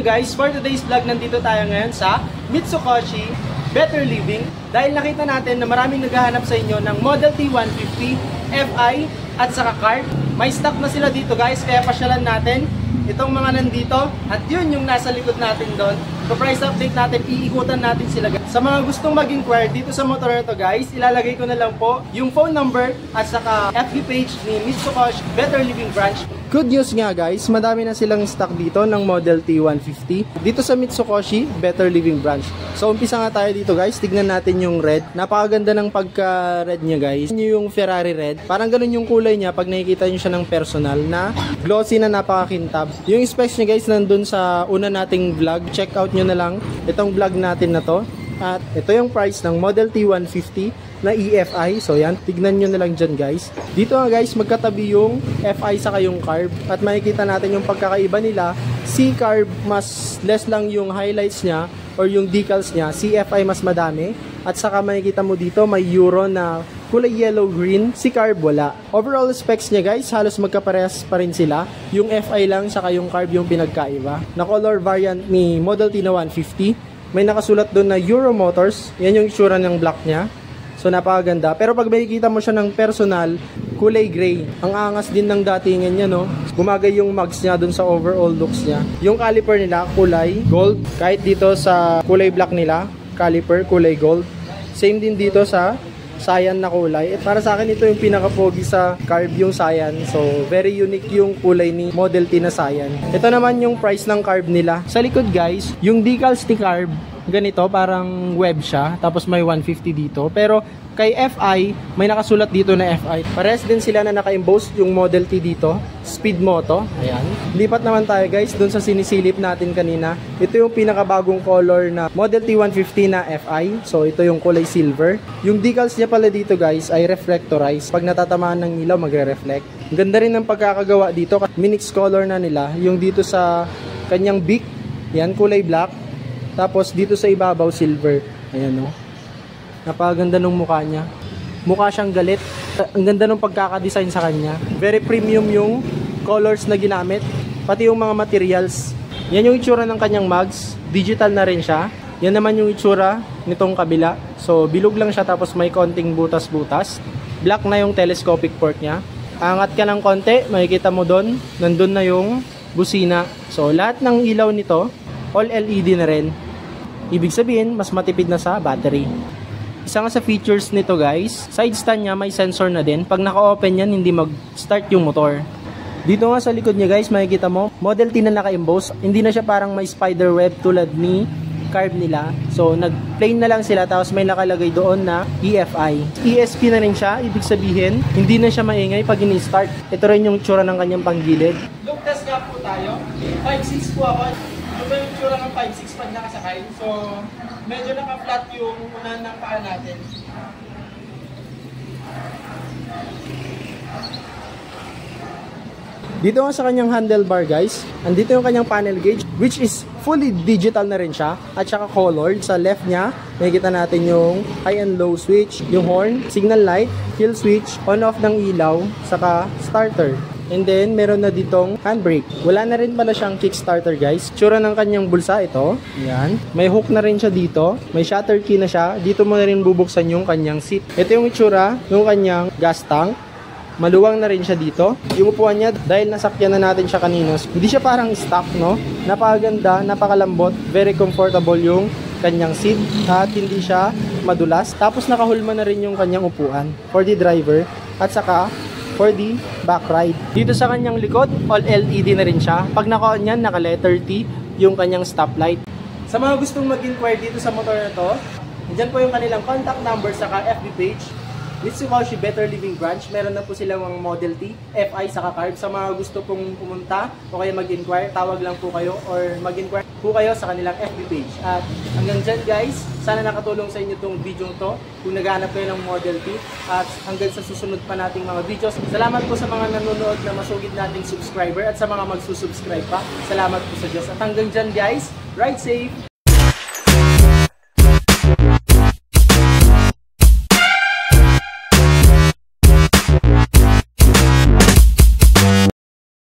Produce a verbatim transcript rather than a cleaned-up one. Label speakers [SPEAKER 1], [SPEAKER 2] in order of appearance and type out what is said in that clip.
[SPEAKER 1] nyo guys, for today's vlog, nandito tayo ngayon sa Mitsukoshi Better Living. Dahil nakita natin na maraming naghahanap sa inyo ng Model T one fifty, F I at saka Carb. May stock na sila dito guys, kaya pasyalan natin itong mga nandito. At yun yung nasa likod natin doon. So price update natin, iikutan natin sila guys. Sa mga gustong mag-inquire dito sa motor na to guys, ilalagay ko na lang po yung phone number at saka F B page ni Mitsukoshi Better Living Branch. Good news nga guys, madami na silang stock dito ng Model T one fifty dito sa Mitsukoshi Better Living Branch. So umpisa nga tayo dito guys, tignan natin yung red. Napakaganda ng pagka-red niya guys. Yun yung Ferrari red. Parang ganun yung kulay niya pag nakikita nyo siya ng personal na glossy na napakakintab. Yung specs niya guys nandun sa una nating vlog. Check out nyo na lang itong vlog natin na to. At ito yung price ng Model T one fifty na E F I. So yan, tignan nyo na lang dyan guys. Dito nga guys, magkatabi yung F I saka yung Carb. At makikita natin yung pagkakaiba nila. Si Carb, mas less lang yung highlights niya or yung decals niya. Si F I mas madami. At saka makikita mo dito, may Euro na kulay yellow-green. Si Carb wala. Overall specs niya guys, halos magkaparehas pa rin sila. Yung F I lang, saka yung Carb yung pinagkaiba. Na color variant ni Model T na one fifty. May nakasulat doon na Euro Motors. Yan yung itsura ng black niya. So napakaganda. Pero pag makikita mo siya ng personal, kulay gray. Ang angas din ng datingan niya, no? Gumagay yung mags niya dun sa overall looks niya. Yung caliper nila, kulay gold. Kahit dito sa kulay black nila, caliper, kulay gold. Same din dito sa cyan na kulay. At para sa akin, ito yung pinaka-pogi sa Carb, yung cyan. So, very unique yung kulay ni Model T na cyan. Ito naman yung price ng Carb nila. Sa likod guys, yung decals ni Carb, ganito, parang web siya. Tapos may one fifty dito. Pero kay F I, may nakasulat dito na F I. Pares din sila na naka-emboss yung Model T dito. Speed Moto. Ayan. Lipat naman tayo guys dun sa sinisilip natin kanina. Ito yung pinakabagong color na Model T one fifty na F I. So ito yung kulay silver. Yung decals niya pala dito guys ay reflectorized. Pag natatamaan ng ilaw, magre-reflect. Ang ganda rin ng pagkakagawa dito. Minix color na nila. Yung dito sa kanyang beak, yan, kulay black. Tapos dito sa ibabaw, silver. Ayan o. Napakaganda ng mukha niya. Mukha siyang galit. Ang ganda ng pagkakadesign sa kanya. Very premium yung colors na ginamit. Pati yung mga materials. Yan yung itsura ng kanyang mugs. Digital na rin siya. Yan naman yung itsura nitong kabila. So bilog lang siya tapos may konting butas-butas. Black na yung telescopic port niya. Angat ka ng konti, makikita mo doon. Nandun na yung busina. So lahat ng ilaw nito, all L E D na rin. Ibig sabihin, mas matipid na sa battery. Isa nga sa features nito guys, side stand niya may sensor na din. Pag naka-open yan, hindi mag-start yung motor. Dito nga sa likod niya guys, makikita mo, Model T na naka-emboss. Hindi na siya parang may spider web tulad ni Carb nila. So, nag-plain na lang sila, tapos may nakalagay doon na E F I. E S P na rin siya, ibig sabihin, hindi na siya maingay pag ini-start. Ito rin yung tsura ng kanyang panggilid. Look test nga po tayo. five six po ako. Ito yung tsura ng five six pag nakasakay. So, medyo naka-flat yung unahan ng paa natin. Dito nga sa kanyang handlebar guys, andito yung kanyang panel gauge, which is fully digital na rin siya. At saka colored. Sa left niya, makikita natin yung high and low switch, yung horn, signal light, kill switch, on-off ng ilaw, saka starter. And then, meron na ditong handbrake. Wala na rin pala siyang kickstarter guys. Tsura ng kanyang bulsa ito. Ayan. May hook na rin siya dito. May shutter key na siya. Dito mo na rin bubuksan yung kanyang seat. Ito yung itsura yung kanyang gas tank. Maluwang na rin siya dito. Yung upuan niya, dahil nasakyan na natin siya kanina, hindi siya parang stock, no? Napakaganda, napakalambot, very comfortable yung kanyang seat. At hindi siya madulas. Tapos nakahulma na rin yung kanyang upuan for the driver. At saka for the back ride. Dito sa kanyang likod, all L E D na rin siya. Pag naka-on yan, naka-letter T yung kanyang stoplight. Sa mga gustong mag-inquire dito sa motor na to, dyan po yung kanilang contact number saka F B page. Mitsukoshi Better Living Branch. Meron na po silang mga Model T, F I, saka Carb. Sa mga gusto pong pumunta o kaya mag-inquire, tawag lang po kayo or mag-inquire po kayo sa kanilang F B page. At hanggang dyan guys, sana nakatulong sa inyo itong video to kung naghahanap kayo ng Model T. At hanggang sa susunod pa nating mga videos. Salamat po sa mga nanonood na masugid nating subscriber at sa mga magsusubscribe pa. Salamat po sa Diyos. At hanggang dyan guys, ride safe!